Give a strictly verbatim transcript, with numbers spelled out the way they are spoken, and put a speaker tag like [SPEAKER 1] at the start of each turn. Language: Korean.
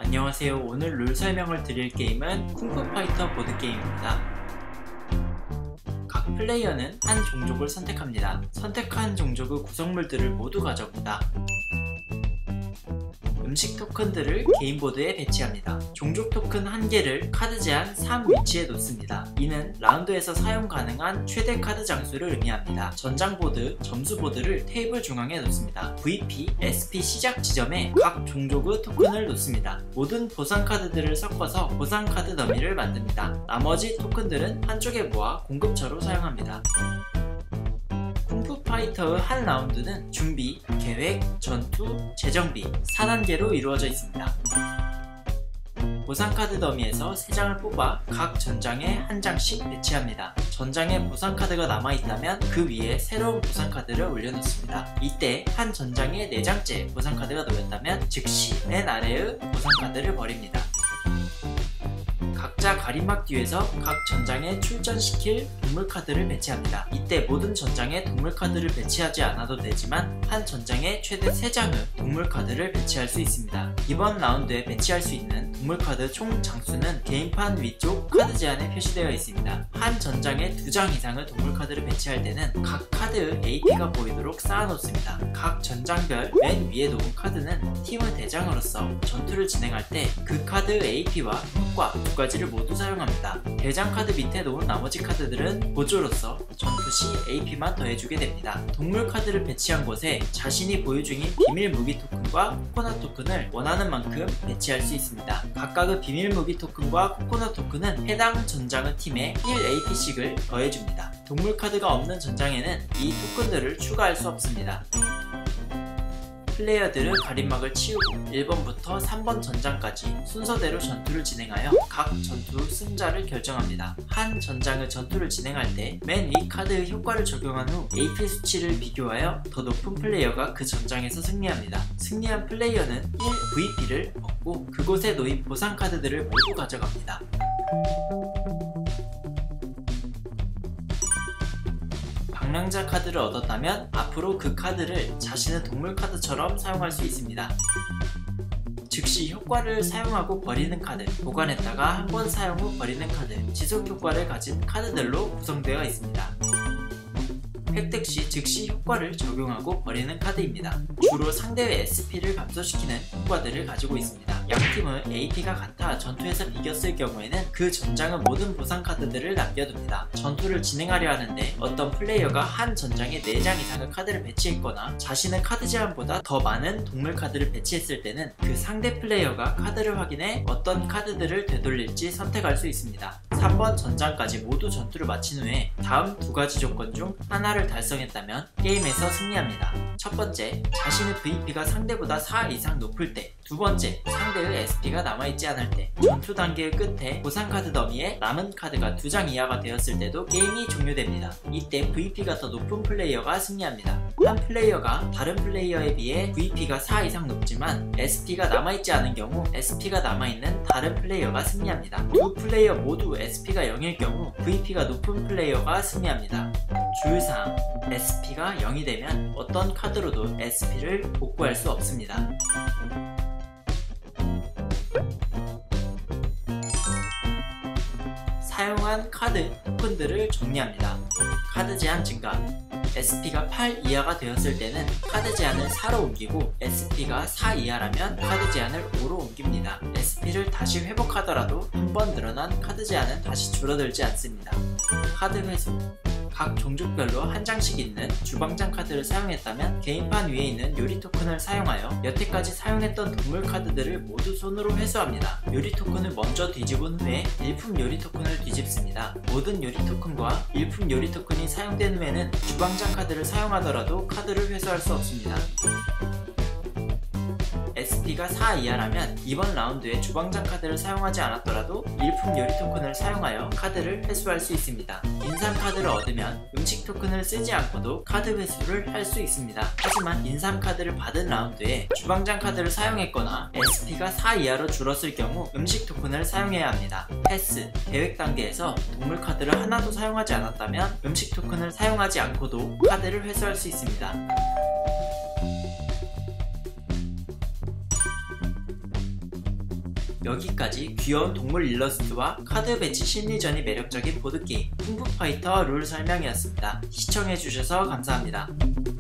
[SPEAKER 1] 안녕하세요. 오늘 룰 설명을 드릴 게임은 쿵푸파이터 보드게임입니다. 각 플레이어는 한 종족을 선택합니다. 선택한 종족의 구성물들을 모두 가져옵니다. 음식 토큰들을 게임보드에 배치합니다. 종족 토큰 한 개를 카드 제한 삼 위치에 놓습니다. 이는 라운드에서 사용 가능한 최대 카드 장수를 의미합니다. 전장보드, 점수보드를 테이블 중앙에 놓습니다. 브이피, 에스피 시작 지점에 각 종족의 토큰을 놓습니다. 모든 보상 카드들을 섞어서 보상 카드 더미를 만듭니다. 나머지 토큰들은 한쪽에 모아 공급처로 사용합니다. 쿵푸파이터의 한 라운드는 준비, 계획, 전투, 재정비 사 단계로 이루어져 있습니다. 보상카드 더미에서 세 장을 뽑아 각 전장에 한 장씩 배치합니다. 전장에 보상카드가 남아있다면 그 위에 새로운 보상카드를 올려놓습니다. 이때 한 전장에 네 장째 보상카드가 놓였다면 즉시 맨 아래의 보상카드를 버립니다. 각자 가림막 뒤에서 각 전장에 출전시킬 동물카드를 배치합니다. 이때 모든 전장에 동물카드를 배치하지 않아도 되지만 한 전장에 최대 세 장의 동물카드를 배치할 수 있습니다. 이번 라운드에 배치할 수 있는 동물카드 총 장수는 게임판 위쪽 카드 제한에 표시되어 있습니다. 한 전장에 두 장 이상의 동물카드를 배치할 때는 각 카드의 에이피가 보이도록 쌓아놓습니다. 각 전장별 맨 위에 놓은 카드는 팀의 대장으로서 전투를 진행할 때 그 카드의 에이피와 효과 두 가지를 모두 사용합니다. 대장 카드 밑에 놓은 나머지 카드들은 보조로서 전투 시 에이피만 더해주게 됩니다. 동물 카드를 배치한 곳에 자신이 보유 중인 비밀 무기 토큰과 코코넛 토큰을 원하는 만큼 배치할 수 있습니다. 각각의 비밀 무기 토큰과 코코넛 토큰은 해당 전장의 팀에 일 에이피씩을 더해줍니다. 동물 카드가 없는 전장에는 이 토큰들을 추가할 수 없습니다. 플레이어들은 가림막을 치우고 일 번부터 삼 번 전장까지 순서대로 전투를 진행하여 각 전투 승자를 결정합니다. 한 전장의 전투를 진행할 때 맨 위 카드의 효과를 적용한 후 에이피 수치를 비교하여 더 높은 플레이어가 그 전장에서 승리합니다. 승리한 플레이어는 일 브이피를 얻고 그곳에 놓인 보상 카드들을 모두 가져갑니다. 방랑자 카드를 얻었다면 앞으로 그 카드를 자신의 동물 카드처럼 사용할 수 있습니다. 즉시 효과를 사용하고 버리는 카드, 보관했다가 한 번 사용 후 버리는 카드, 지속 효과를 가진 카드들로 구성되어 있습니다. 획득 시 즉시 효과를 적용하고 버리는 카드입니다. 주로 상대의 에스피를 감소시키는 효과들을 가지고 있습니다. 양팀은 에이피가 같아 전투에서 비겼을 경우에는 그 전장의 모든 보상 카드들을 남겨둡니다. 전투를 진행하려 하는데 어떤 플레이어가 한 전장에 네 장 이상의 카드를 배치했거나 자신의 카드 제한보다 더 많은 동물 카드를 배치했을 때는 그 상대 플레이어가 카드를 확인해 어떤 카드들을 되돌릴지 선택할 수 있습니다. 삼 번 전장까지 모두 전투를 마친 후에 다음 두 가지 조건 중 하나를 달성했다면 게임에서 승리합니다. 첫 번째, 자신의 브이피가 상대보다 사 이상 높을 때. 두 번째, 상대의 에스피가 남아있지 않을 때. 전투 단계의 끝에 보상카드 더미에 남은 카드가 두 장 이하가 되었을 때도 게임이 종료됩니다. 이때 브이피가 더 높은 플레이어가 승리합니다. 한 플레이어가 다른 플레이어에 비해 브이피가 사 이상 높지만 에스피가 남아있지 않은 경우 에스피가 남아있는 다른 플레이어가 승리합니다. 두 플레이어 모두 에스피가 영일 경우 브이피가 높은 플레이어가 승리합니다. 주의사항, 에스피가 영이 되면 어떤 카드로도 에스피를 복구할 수 없습니다. 사용한 카드 토큰들을 정리합니다. 카드 제한 증가, 에스피가 팔 이하가 되었을 때는 카드 제한을 사로 옮기고 에스피가 사 이하라면 카드 제한을 오로 옮깁니다. 에스피를 다시 회복하더라도 한 번 늘어난 카드 제한은 다시 줄어들지 않습니다. 카드 회수, 각 종족별로 한 장씩 있는 주방장 카드를 사용했다면 게임판 위에 있는 요리 토큰을 사용하여 여태까지 사용했던 동물 카드들을 모두 손으로 회수합니다. 요리 토큰을 먼저 뒤집은 후에 일품 요리 토큰을 뒤집습니다. 모든 요리 토큰과 일품 요리 토큰이 사용된 후에는 주방장 카드를 사용하더라도 카드를 회수할 수 없습니다. 에스피가 사 이하라면 이번 라운드에 주방장 카드를 사용하지 않았더라도 일품 요리 토큰을 사용하여 카드를 회수할 수 있습니다. 인삼 카드를 얻으면 음식 토큰을 쓰지 않고도 카드 회수를 할 수 있습니다. 하지만 인삼 카드를 받은 라운드에 주방장 카드를 사용했거나 에스피가 사 이하로 줄었을 경우 음식 토큰을 사용해야 합니다. 패스, 계획 단계에서 동물 카드를 하나도 사용하지 않았다면 음식 토큰을 사용하지 않고도 카드를 회수할 수 있습니다. 여기까지 귀여운 동물 일러스트와 카드 배치 심리전이 매력적인 보드게임 쿵푸파이터 룰 설명이었습니다. 시청해주셔서 감사합니다.